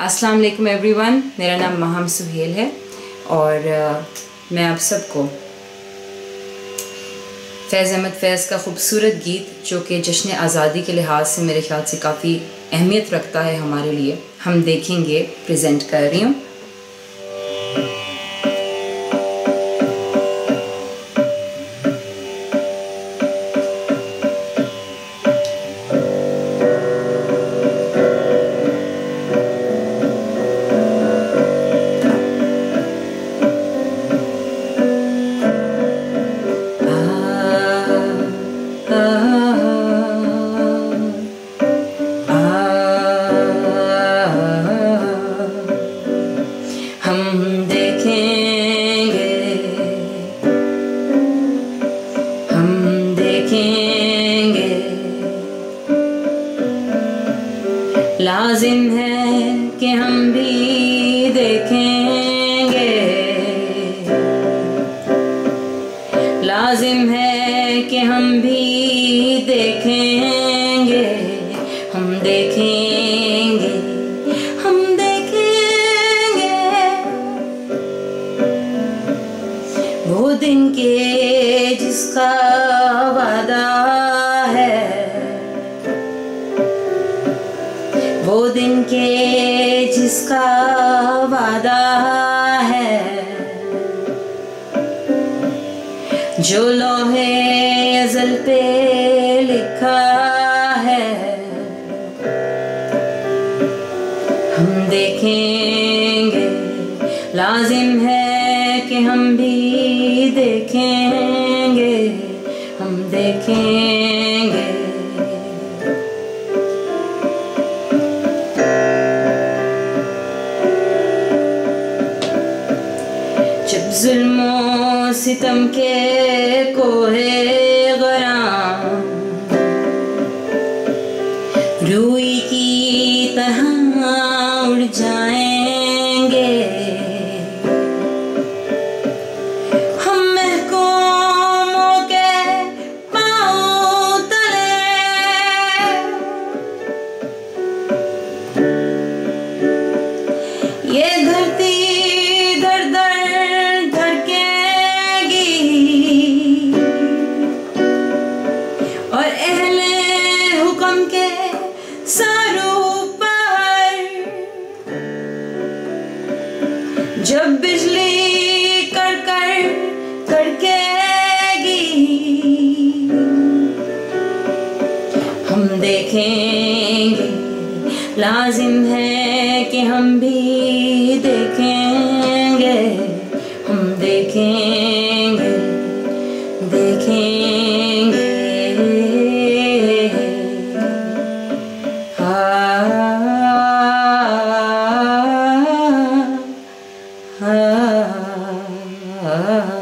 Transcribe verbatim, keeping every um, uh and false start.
अस्सलाम वालेकुम एवरीवन, मेरा नाम महम सुहेल है और uh, मैं आप सबको फैज़ अहमद फैज़ का ख़ूबसूरत गीत जो कि जश्न आज़ादी के लिहाज से मेरे ख्याल से काफ़ी अहमियत रखता है हमारे लिए, हम देखेंगे, प्रेजेंट कर रही हूँ। लाजिम है कि हम भी देखेंगे, लाजिम है कि हम भी देखेंगे, हम देखेंगे, हम देखेंगे वो दिन के जिसका वादा है, वो दिन के जिसका वादा है, जो लोहे अज़ल पे लिखा है, हम देखेंगे। लाजिम है कि हम भी देखेंगे, हम देखेंगे। जब जुल्मों सितम के कोहे गरां रूई की तरह उड़ जाएंगे, हम महकूमों के पांव तले ये धरती दर दर और अहले हुक्म के सरों पर जब बिजली कर कर कड़केगी, हम देखेंगे। लाजिम है कि हम भी देखेंगे, हम देखेंगे, देखेंगे। Ah